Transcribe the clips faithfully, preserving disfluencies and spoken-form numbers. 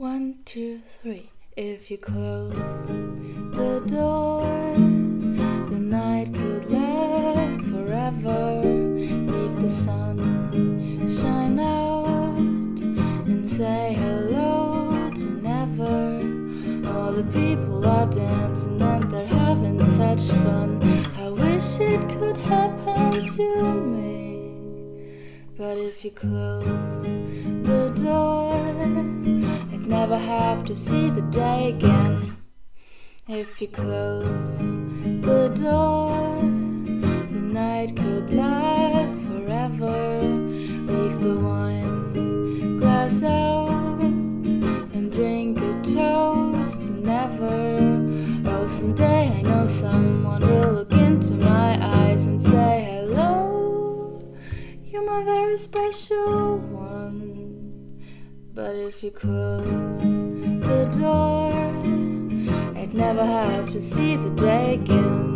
One, two, three. If you close the door, the night could last forever. Leave the sun shine out and say hello to never. All the people are dancing and they're having such fun. I wish it could happen to me. But if you close the door, I'd never have to see the day again. If you close the door, the night could last forever. Leave the wine glass out and drink a toast to never. Oh, someday I know someone will look into my eyes and say hello, you're my very special one. But if you close the door, I'd never have to see the day again.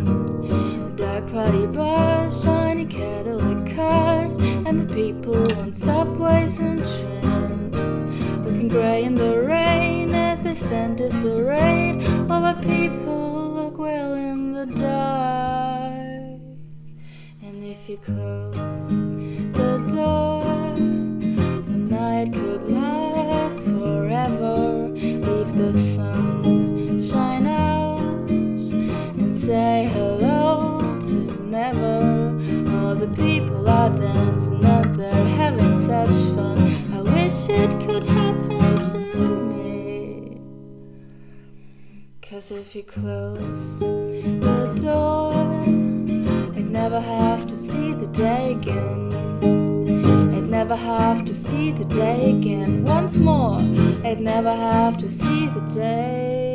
Dark party bars, shiny Cadillac cars, and the people on subways and trains, looking grey in the rain as they stand disarrayed, while my people look well in the dark. And if you close the door, the night could last forever. Leave the sun shine out and say hello to never. All the people are dancing and they're having such fun. I wish it could happen to me. 'Cause if you close the door, I'd never have to see the day again. I'd never have to see the day again. Once more, I'd never have to see the day